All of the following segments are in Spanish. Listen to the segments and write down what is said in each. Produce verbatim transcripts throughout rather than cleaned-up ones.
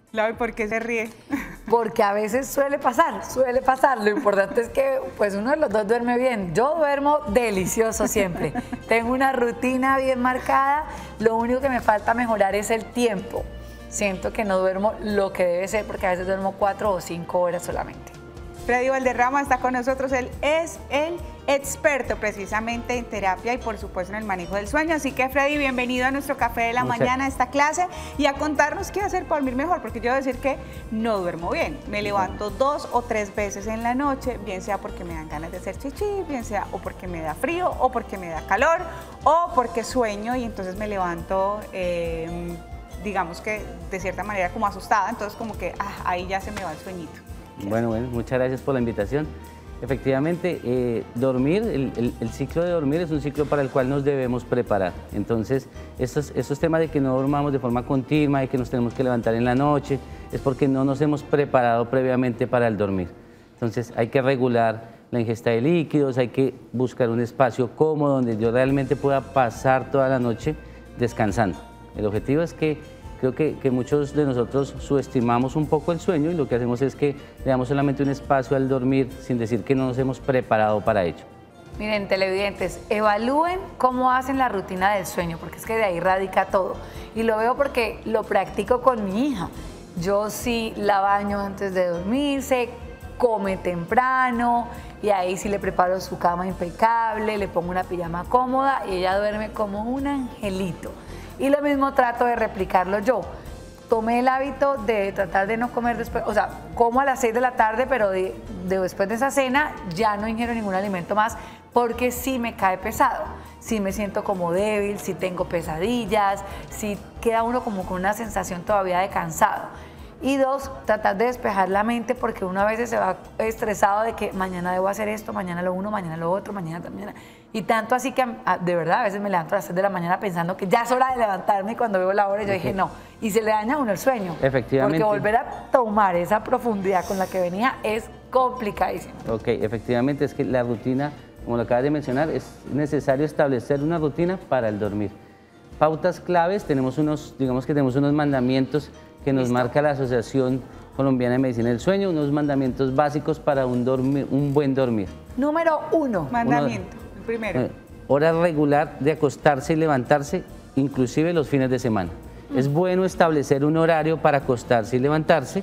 Lau, ¿y por qué se ríe? Porque a veces suele pasar, suele pasar. Lo importante es que pues uno de los dos duerme bien. Yo duermo delicioso siempre. Tengo una rutina bien marcada. Lo único que me falta mejorar es el tiempo. Siento que no duermo lo que debe ser porque a veces duermo cuatro o cinco horas solamente. Freddy Valderrama está con nosotros, él es el experto precisamente en terapia y por supuesto en el manejo del sueño, así que Freddy, bienvenido a nuestro Café de la Muchas. Mañana, a esta clase y a contarnos qué hacer para dormir mejor, porque yo debo decir que no duermo bien, me levanto dos o tres veces en la noche, bien sea porque me dan ganas de hacer chichi, bien sea o porque me da frío o porque me da calor o porque sueño y entonces me levanto, eh, digamos que de cierta manera como asustada, entonces como que ah, ahí ya se me va el sueñito. Bueno, bueno, muchas gracias por la invitación. Efectivamente, eh, dormir, el, el, el ciclo de dormir es un ciclo para el cual nos debemos preparar. Entonces, estos, estos temas de que no dormamos de forma continua y que nos tenemos que levantar en la noche, es porque no nos hemos preparado previamente para el dormir. Entonces, hay que regular la ingesta de líquidos, hay que buscar un espacio cómodo donde yo realmente pueda pasar toda la noche descansando. El objetivo es que Creo que, que muchos de nosotros subestimamos un poco el sueño y lo que hacemos es que le damos solamente un espacio al dormir sin decir que no nos hemos preparado para ello. Miren, televidentes, evalúen cómo hacen la rutina del sueño, porque es que de ahí radica todo. Y lo veo porque lo practico con mi hija. Yo sí la baño antes de dormirse, come temprano y ahí sí le preparo su cama impecable, le pongo una pijama cómoda y ella duerme como un angelito. Y lo mismo trato de replicarlo yo. Tomé el hábito de tratar de no comer después, o sea, como a las seis de la tarde, pero de, de después de esa cena ya no ingiero ningún alimento más porque sí me cae pesado, sí me siento como débil, sí tengo pesadillas, sí queda uno como con una sensación todavía de cansado. Y dos, tratar de despejar la mente porque uno a veces se va estresado de que mañana debo hacer esto, mañana lo uno, mañana lo otro, mañana también. Y tanto así que de verdad a veces me levanto a las seis de la mañana pensando que ya es hora de levantarme y cuando veo la hora yo dije no. Y se le daña a uno el sueño. Efectivamente. Porque volver a tomar esa profundidad con la que venía es complicadísimo. Ok, efectivamente es que la rutina, como lo acabas de mencionar, es necesario establecer una rutina para el dormir. Pautas claves, tenemos unos, digamos que tenemos unos mandamientos que nos ¿Listo? Marca la Asociación Colombiana de Medicina del Sueño, unos mandamientos básicos para un, dormir, un buen dormir. Número uno. Mandamiento, uno, el primero. Eh, hora regular de acostarse y levantarse, inclusive los fines de semana. Mm. Es bueno establecer un horario para acostarse y levantarse,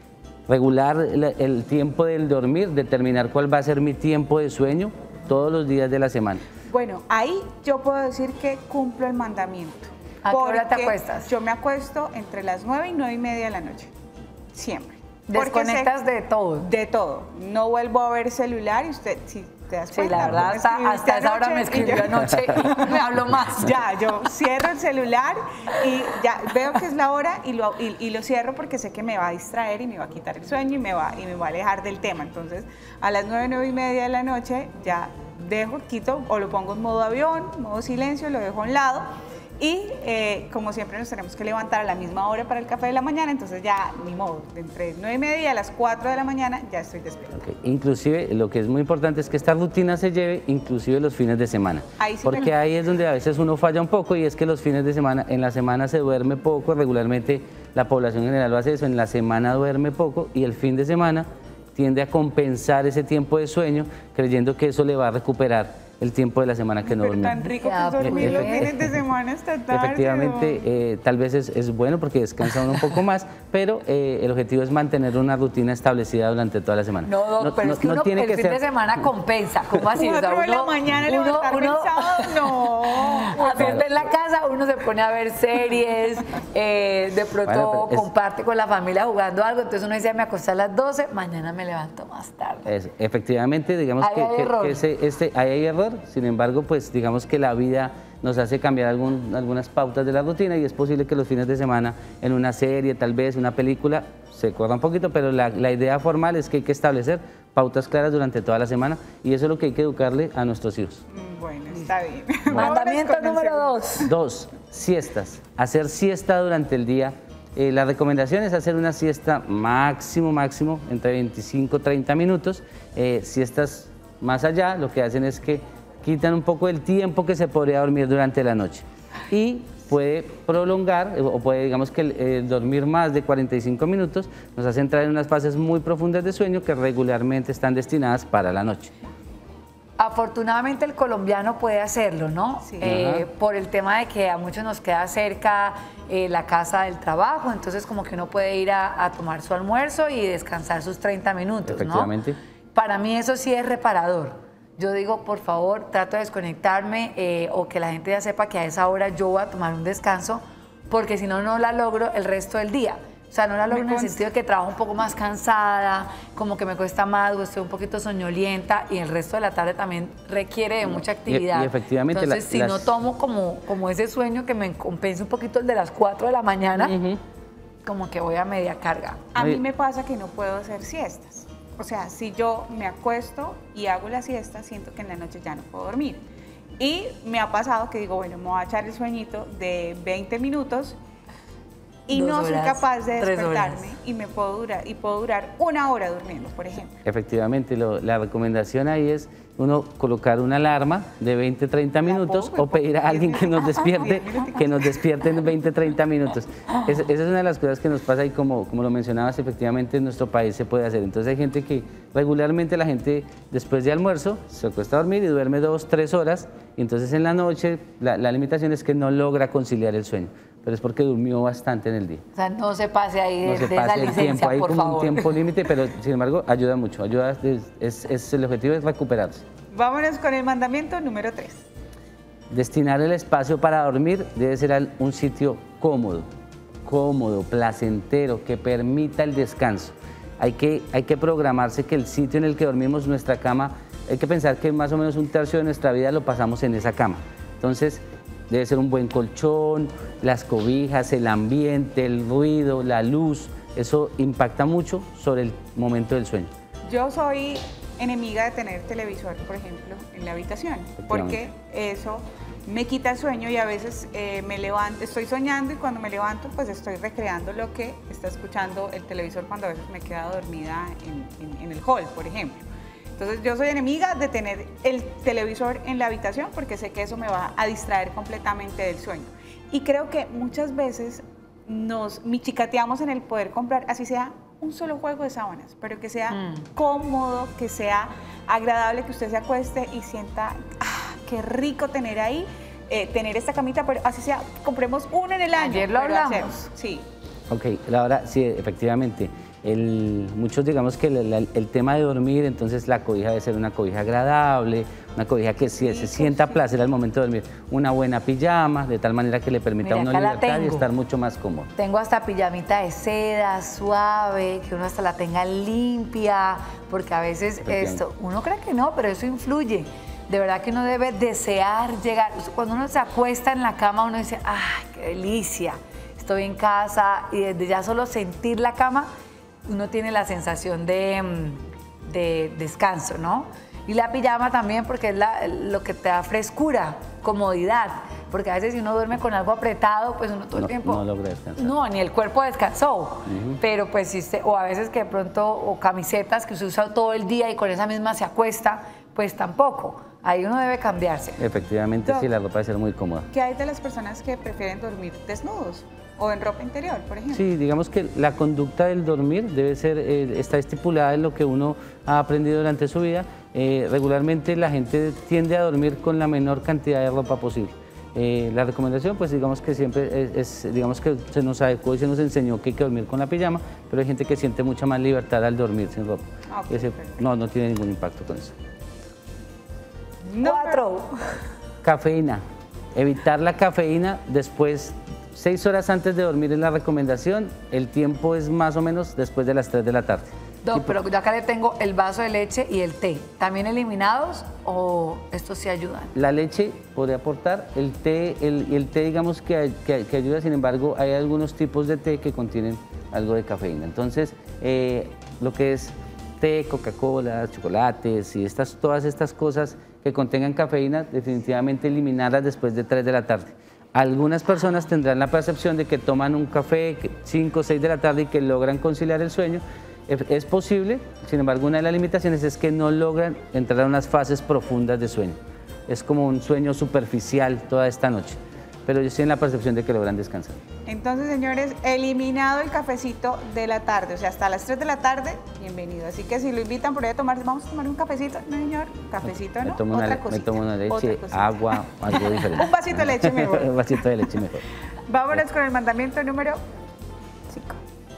regular el, el tiempo del dormir, determinar cuál va a ser mi tiempo de sueño todos los días de la semana. Bueno, ahí yo puedo decir que cumplo el mandamiento. ¿A qué hora te acuestas? Yo me acuesto entre las nueve y nueve y media de la noche, siempre. Desconectas de todo. De todo. No vuelvo a ver celular y usted, si te das cuenta. Sí, la verdad, hasta, hasta esa hora me escribió anoche y me habló más. Ya, yo cierro el celular y ya veo que es la hora y lo, y, y lo cierro porque sé que me va a distraer y me va a quitar el sueño y me va, y me va a alejar del tema. Entonces, a las nueve, nueve y media de la noche ya dejo, quito o lo pongo en modo avión, modo silencio, lo dejo a un lado. Y eh, como siempre nos tenemos que levantar a la misma hora para el café de la mañana, entonces ya ni modo, de entre nueve y media a las cuatro de la mañana ya estoy despierta. Okay. Inclusive lo que es muy importante es que esta rutina se lleve inclusive los fines de semana, ahí sí porque me... ahí es donde a veces uno falla un poco y es que los fines de semana, en la semana se duerme poco, regularmente la población general lo hace eso, en la semana duerme poco y el fin de semana tiende a compensar ese tiempo de sueño creyendo que eso le va a recuperar el tiempo de la semana que no Pero durmió. tan rico que es dormir los fines de semana hasta tarde. Efectivamente, eh, tal vez es, es bueno porque descansa uno un poco más, pero eh, el objetivo es mantener una rutina establecida durante toda la semana. No, no, no pero no, es que, uno, no tiene el que fin ser... de semana compensa. ¿Cómo así? Cuatro o sea, de la mañana uno, levantarme uno, el sábado, no. A veces en la casa uno se pone a ver series, eh, de pronto bueno, es... comparte con la familia jugando algo, entonces uno dice, me acosté a las doce, mañana me levanto más tarde. Es, efectivamente, digamos ahí que, hay que, error. que ese, este, ahí hay error. Sin embargo, pues digamos que la vida nos hace cambiar algún, algunas pautas de la rutina y es posible que los fines de semana en una serie, tal vez una película, se corra un poquito, pero la, la idea formal es que hay que establecer pautas claras durante toda la semana y eso es lo que hay que educarle a nuestros hijos. Bueno, está bien. Bueno. Mandamiento número dos. Dos, siestas. Hacer siesta durante el día. Eh, la recomendación es hacer una siesta máximo, máximo, entre veinticinco a treinta minutos. Eh, siestas más allá, lo que hacen es que quitan un poco el tiempo que se podría dormir durante la noche. Y puede prolongar o puede, digamos que el, el dormir más de cuarenta y cinco minutos nos hace entrar en unas fases muy profundas de sueño que regularmente están destinadas para la noche. Afortunadamente el colombiano puede hacerlo, ¿no? Sí. Eh, por el tema de que a muchos nos queda cerca eh, la casa del trabajo, entonces como que uno puede ir a, a tomar su almuerzo y descansar sus treinta minutos, Efectivamente. ¿no? Para mí eso sí es reparador. Yo digo, por favor, trato de desconectarme eh, o que la gente ya sepa que a esa hora yo voy a tomar un descanso, porque si no, no la logro el resto del día. O sea, no la logro en el sentido de que trabajo un poco más cansada, como que me cuesta más o estoy un poquito soñolienta y el resto de la tarde también requiere de mucha actividad. Y, y efectivamente. Entonces, la, si las... no tomo como, como ese sueño que me compense un poquito el de las cuatro de la mañana, uh-huh. como que voy a media carga. A mí me pasa que no puedo hacer siestas. O sea, si yo me acuesto y hago la siesta, siento que en la noche ya no puedo dormir. Y me ha pasado que digo, bueno, me voy a echar el sueñito de veinte minutos y Dos no horas, soy capaz de tres despertarme horas. y me puedo durar y puedo durar una hora durmiendo, por ejemplo. Efectivamente, lo, la recomendación ahí es uno colocar una alarma de veinte, treinta minutos o pedir a alguien que nos despierte, que nos despierte en veinte, treinta minutos. Es, esa es una de las cosas que nos pasa y como, como lo mencionabas, efectivamente en nuestro país se puede hacer. Entonces hay gente que regularmente la gente después de almuerzo se acuesta a dormir y duerme dos, tres horas y entonces en la noche la, la limitación es que no logra conciliar el sueño. Pero es porque durmió bastante en el día. O sea, no se pase ahí de, no se de pase esa el licencia, tiempo, hay por como favor. un tiempo límite, pero sin embargo ayuda mucho, ayuda, es, es, es, el objetivo es recuperarse. Vámonos con el mandamiento número tres. Destinar el espacio para dormir debe ser un sitio cómodo, cómodo, placentero, que permita el descanso. Hay que, hay que programarse que el sitio en el que dormimos, nuestra cama, hay que pensar que más o menos un tercio de nuestra vida lo pasamos en esa cama. Entonces, debe ser un buen colchón, las cobijas, el ambiente, el ruido, la luz. Eso impacta mucho sobre el momento del sueño. Yo soy enemiga de tener televisor, por ejemplo, en la habitación, porque eso me quita el sueño y a veces eh, me levanto, estoy soñando y cuando me levanto pues estoy recreando lo que está escuchando el televisor cuando a veces me he quedado dormida en, en, en el hall, por ejemplo. Entonces yo soy enemiga de tener el televisor en la habitación porque sé que eso me va a distraer completamente del sueño. Y creo que muchas veces nos michicateamos en el poder comprar, así sea un solo juego de sábanas, pero que sea mm. cómodo, que sea agradable, que usted se acueste y sienta, ah, qué rico tener ahí, eh, tener esta camita, pero así sea, compremos uno en el año. Ayer lo hablamos. Hacer, sí. Ok, ahora sí, efectivamente. El, muchos digamos que el, el, el tema de dormir, entonces la cobija debe ser una cobija agradable, una cobija que sí, se sienta sí. placer al momento de dormir, una buena pijama, de tal manera que le permita Mira, a uno libertad y estar mucho más cómodo. Tengo hasta pijamita de seda, suave, que uno hasta la tenga limpia, porque a veces esto, uno cree que no, pero eso influye. De verdad que uno debe desear llegar, cuando uno se acuesta en la cama uno dice, ¡ay, qué delicia! Estoy en casa y desde ya solo sentir la cama, uno tiene la sensación de, de descanso, ¿no? Y la pijama también porque es la, lo que te da frescura, comodidad, porque a veces si uno duerme con algo apretado, pues uno todo el no, tiempo... No logra descansar. No, ni el cuerpo descansó, uh-huh. pero pues si se, o a veces que de pronto, o camisetas que se usa todo el día y con esa misma se acuesta, pues tampoco. Ahí uno debe cambiarse. Efectivamente, Doc, sí, la ropa debe ser muy cómoda. ¿Qué hay de las personas que prefieren dormir desnudos? O en ropa interior, por ejemplo. Sí, digamos que la conducta del dormir debe ser, eh, está estipulada en lo que uno ha aprendido durante su vida. Eh, regularmente la gente tiende a dormir con la menor cantidad de ropa posible. Eh, la recomendación, pues digamos que siempre es, es, digamos que se nos adecuó y se nos enseñó que hay que dormir con la pijama, pero hay gente que siente mucha más libertad al dormir sin ropa. Okay, Ese, no, no tiene ningún impacto con eso. Cuatro. Cafeína. Evitar la cafeína después. Seis horas antes de dormir es la recomendación, el tiempo es más o menos después de las tres de la tarde. Doc, pero yo acá le tengo el vaso de leche y el té. ¿También eliminados o estos sí ayudan? La leche podría aportar, el té, el, el té digamos que, que, que ayuda, sin embargo hay algunos tipos de té que contienen algo de cafeína. Entonces, eh, lo que es té, Coca-Cola, chocolates y estas, todas estas cosas que contengan cafeína, definitivamente eliminarlas después de tres de la tarde. Algunas personas tendrán la percepción de que toman un café cinco o seis de la tarde y que logran conciliar el sueño. Es posible, sin embargo, una de las limitaciones es que no logran entrar a unas fases profundas de sueño. Es como un sueño superficial toda esta noche. pero ellos tienen la percepción de que logran descansar. Entonces, señores, eliminado el cafecito de la tarde, o sea, hasta las tres de la tarde, bienvenido. Así que si lo invitan por ahí a tomar, vamos a tomar un cafecito. No, señor, cafecito, ¿no? Me tomo, otra una, cosita, me tomo una leche, agua, algo diferente. Un vasito de leche mejor. Un vasito de leche mejor. Vámonos con el mandamiento número cinco.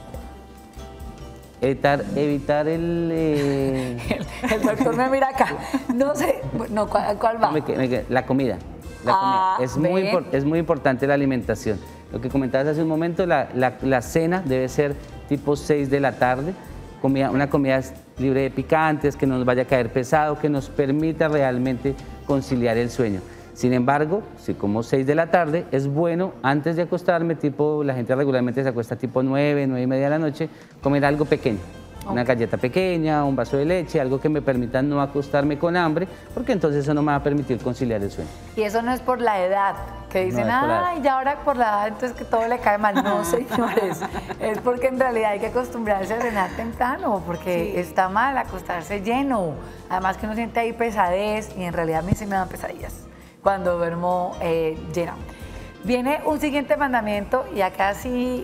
Evitar, evitar el, eh... el... El doctor me mira acá. No sé, no, ¿cuál, cuál va? Me, me, la comida. La ah, comida. Es, muy es muy importante la alimentación. Lo que comentabas hace un momento, la, la, la cena debe ser tipo seis de la tarde. Comida, una comida libre de picantes, que no nos vaya a caer pesado, que nos permita realmente conciliar el sueño. Sin embargo, si como seis de la tarde, es bueno antes de acostarme, tipo, la gente regularmente se acuesta tipo nueve, nueve y media de la noche, comer algo pequeño. Okay. Una galleta pequeña, un vaso de leche, algo que me permita no acostarme con hambre, porque entonces eso no me va a permitir conciliar el sueño. Y eso no es por la edad, que dicen, no ay, ya ahora por la edad, entonces que todo le cae mal. No, señores, es porque en realidad hay que acostumbrarse a cenar temprano, porque sí. Está mal acostarse lleno. Además que uno siente ahí pesadez, y en realidad a mí sí me dan pesadillas cuando duermo eh, llena. Viene un siguiente mandamiento, y acá sí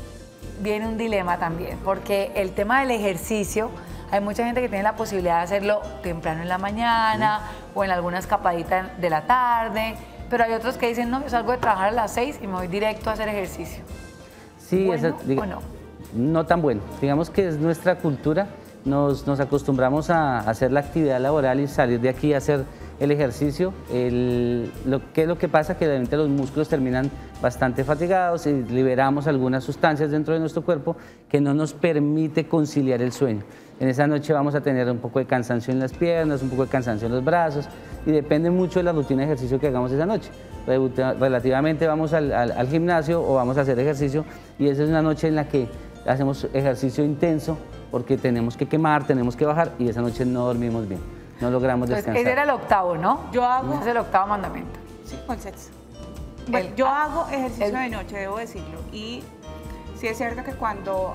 viene un dilema también, porque el tema del ejercicio, hay mucha gente que tiene la posibilidad de hacerlo temprano en la mañana, sí. O en alguna escapadita de la tarde, pero hay otros que dicen, no, yo salgo de trabajar a las seis y me voy directo a hacer ejercicio. Sí, ¿Bueno esa, diga, o no? No tan bueno. Digamos que es nuestra cultura, nos, nos acostumbramos a hacer la actividad laboral y salir de aquí a hacer el ejercicio. El, lo, ¿Qué es lo que pasa? Que realmente los músculos terminan bastante fatigados y liberamos algunas sustancias dentro de nuestro cuerpo que no nos permite conciliar el sueño. En esa noche vamos a tener un poco de cansancio en las piernas, un poco de cansancio en los brazos, y depende mucho de la rutina de ejercicio que hagamos esa noche. Relativamente vamos al, al, al gimnasio o vamos a hacer ejercicio, y esa es una noche en la que hacemos ejercicio intenso porque tenemos que quemar, tenemos que bajar, y esa noche no dormimos bien, no logramos descansar. Pues ese era el octavo, ¿no? Yo hago... Ese es el octavo mandamiento. Sí, con sexo. Bueno, yo hago ejercicio el, de noche, debo decirlo, y sí es cierto que cuando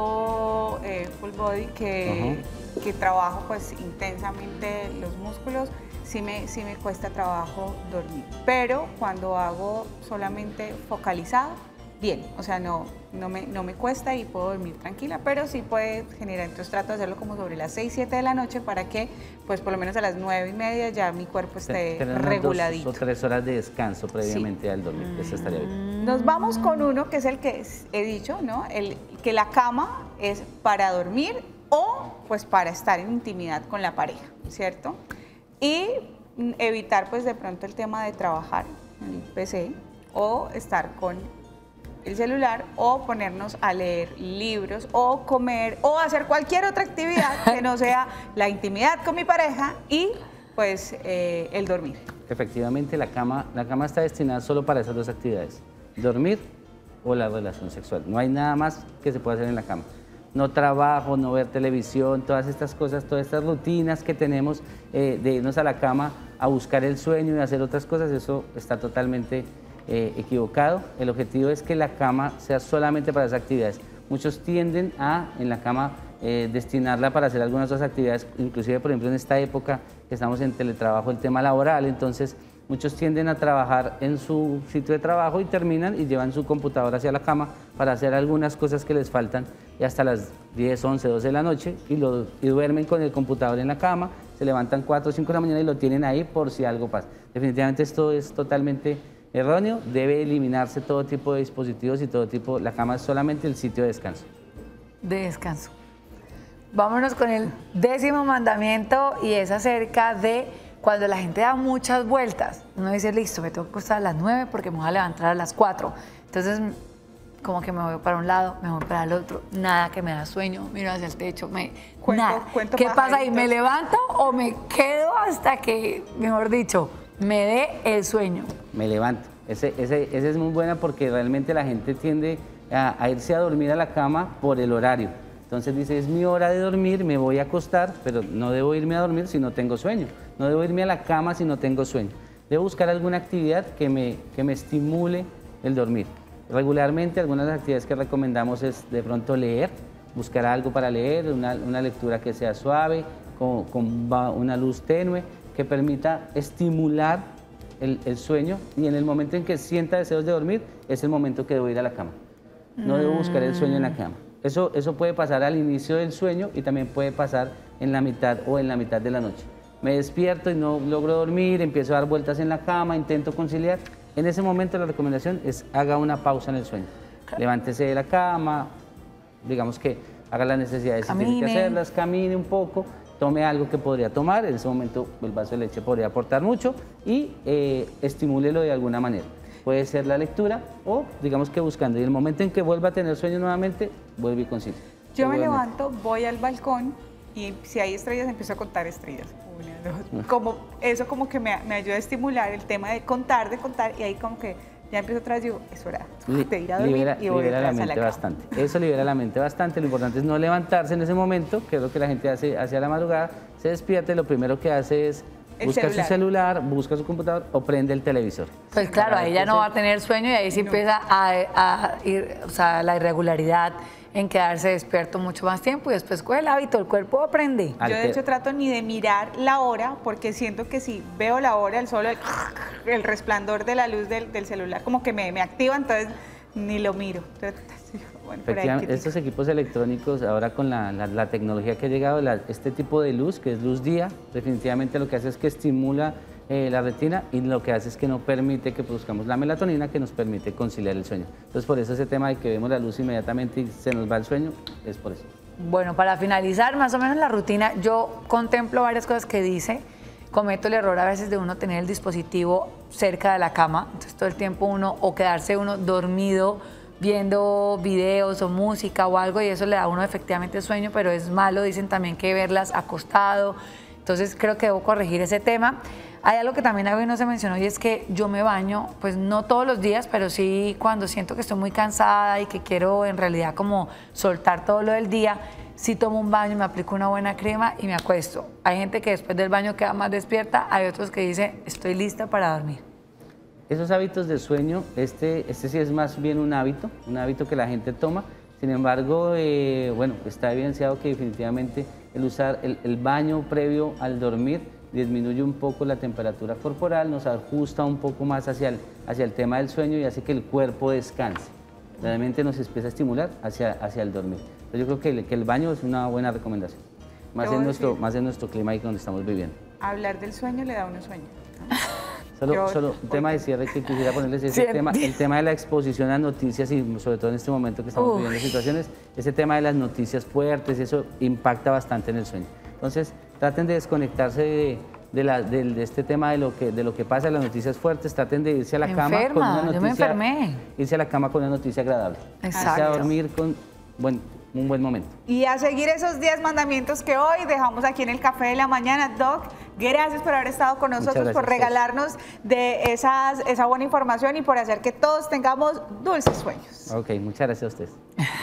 hago eh, full body, que, uh-huh. que trabajo pues intensamente los músculos, sí me, sí me cuesta trabajo dormir. Pero cuando hago solamente focalizado, bien, o sea, no, no, me, no me cuesta y puedo dormir tranquila, pero sí puede generar, entonces trato de hacerlo como sobre las seis, siete de la noche para que, pues por lo menos a las nueve y media ya mi cuerpo esté Tener reguladito. Dos o tres horas de descanso previamente sí. al dormir, mm. eso estaría bien. Nos vamos con uno que es el que he dicho, ¿no? El, que la cama es para dormir o pues para estar en intimidad con la pareja, ¿cierto? Y evitar pues de pronto el tema de trabajar en el P C o estar con el celular o ponernos a leer libros o comer o hacer cualquier otra actividad que no sea la intimidad con mi pareja y pues eh, el dormir. Efectivamente, la cama, la cama está destinada solo para esas dos actividades, dormir o la relación sexual. No hay nada más que se pueda hacer en la cama. No trabajo, no ver televisión, todas estas cosas, todas estas rutinas que tenemos eh, de irnos a la cama a buscar el sueño y hacer otras cosas, eso está totalmente Eh, equivocado. El objetivo es que la cama sea solamente para esas actividades. Muchos tienden a, en la cama, eh, destinarla para hacer algunas otras actividades, inclusive, por ejemplo, en esta época que estamos en teletrabajo, el tema laboral, entonces muchos tienden a trabajar en su sitio de trabajo y terminan y llevan su computadora hacia la cama para hacer algunas cosas que les faltan y hasta las diez, once, doce de la noche y, lo, y duermen con el computador en la cama, se levantan cuatro o cinco de la mañana y lo tienen ahí por si algo pasa. Definitivamente esto es totalmente erróneo, debe eliminarse todo tipo de dispositivos y todo tipo, la cama es solamente el sitio de descanso. De descanso. Vámonos con el décimo mandamiento y es acerca de cuando la gente da muchas vueltas. Uno dice, listo, me tengo que acostar a las nueve porque me voy a levantar a las cuatro. Entonces, como que me voy para un lado, me voy para el otro, nada que me da sueño, miro hacia el techo, me, cuento, nada. Cuento ¿Qué pasa ahí? ¿Me levanto o me quedo hasta que, mejor dicho, me dé el sueño? Me levanto. Ese, ese, ese es muy buena porque realmente la gente tiende a, a irse a dormir a la cama por el horario. Entonces dice, es mi hora de dormir, me voy a acostar, pero no debo irme a dormir si no tengo sueño. No debo irme a la cama si no tengo sueño. Debo buscar alguna actividad que me, que me estimule el dormir. Regularmente algunas de las actividades que recomendamos es de pronto leer, buscar algo para leer, una, una lectura que sea suave, con, con una luz tenue, que permita estimular el, el sueño y en el momento en que sienta deseos de dormir es el momento que debo ir a la cama. No debo buscar el sueño en la cama. Eso, eso puede pasar al inicio del sueño y también puede pasar en la mitad o en la mitad de la noche. Me despierto y no logro dormir, empiezo a dar vueltas en la cama, intento conciliar. En ese momento la recomendación es haga una pausa en el sueño. Levántese de la cama, digamos que haga las necesidades si tiene que hacerlas, camine un poco, tome algo que podría tomar, en ese momento el vaso de leche podría aportar mucho y eh, estimúlelo de alguna manera. Puede ser la lectura o digamos que buscando. Y el momento en que vuelva a tener sueño nuevamente, vuelve y concilia. Yo me levanto, voy al balcón y si hay estrellas empiezo a contar estrellas. Una, dos. Como, eso como que me, me ayuda a estimular el tema de contar, de contar y ahí como que ya empiezo otra vez y digo, es hora de ir a dormir libera, y voy libera la a mente la cama. bastante. Eso libera la mente bastante. Lo importante es no levantarse en ese momento, que es lo que la gente hace hacia la madrugada. Se despierta y lo primero que hace es El busca celular. su celular, busca su computador o prende el televisor. Pues claro, ahí ya no va a tener sueño y ahí sí empieza a, a ir, o sea, la irregularidad en quedarse despierto mucho más tiempo y después coge el hábito, el cuerpo aprende. Yo de hecho trato ni de mirar la hora porque siento que si veo la hora, el solo el, el resplandor de la luz del, del celular como que me, me activa, entonces ni lo miro. Entonces, bueno, por ahí Efectivamente, estos equipos electrónicos, ahora con la, la, la tecnología que ha llegado, la, este tipo de luz, que es luz día, definitivamente lo que hace es que estimula eh, la retina y lo que hace es que no permite que produzcamos la melatonina que nos permite conciliar el sueño. Entonces, por eso ese tema de que vemos la luz inmediatamente y se nos va el sueño, es por eso. Bueno, para finalizar más o menos la rutina, yo contemplo varias cosas que dice. Cometo el error a veces de uno tener el dispositivo cerca de la cama, entonces todo el tiempo uno, o quedarse uno dormido viendo videos o música o algo y eso le da a uno efectivamente sueño, pero es malo, dicen también que verlas acostado, entonces creo que debo corregir ese tema. Hay algo que también a mí no se mencionó y es que yo me baño, pues no todos los días, pero sí cuando siento que estoy muy cansada y que quiero en realidad como soltar todo lo del día, sí tomo un baño, me aplico una buena crema y me acuesto. Hay gente que después del baño queda más despierta, hay otros que dicen estoy lista para dormir. Esos hábitos de sueño, este, este sí es más bien un hábito, un hábito que la gente toma. Sin embargo, eh, bueno, está evidenciado que definitivamente el usar el, el baño previo al dormir disminuye un poco la temperatura corporal, nos ajusta un poco más hacia el, hacia el tema del sueño y hace que el cuerpo descanse. Realmente nos empieza a estimular hacia, hacia el dormir. Entonces yo creo que el, que el baño es una buena recomendación, más en, nuestro, más en nuestro clima ahí donde estamos viviendo. Hablar del sueño le da a uno sueño. Solo, Yo, solo un tema de cierre que quisiera ponerles es el tema, el tema de la exposición a noticias y sobre todo en este momento que estamos Uy. viviendo situaciones, ese tema de las noticias fuertes, eso impacta bastante en el sueño. Entonces, traten de desconectarse de, de, la, de, de este tema de lo, que, de lo que pasa en las noticias fuertes, traten de irse a la Enferma, cama con una noticia, yo me enfermé. irse a la cama con una noticia agradable. Exacto. Irse a dormir con buen, un buen momento. Y a seguir esos diez mandamientos que hoy dejamos aquí en el Café de la Mañana. Doc, gracias por haber estado con nosotros, por regalarnos de esas, esa buena información y por hacer que todos tengamos dulces sueños. Ok, muchas gracias a ustedes.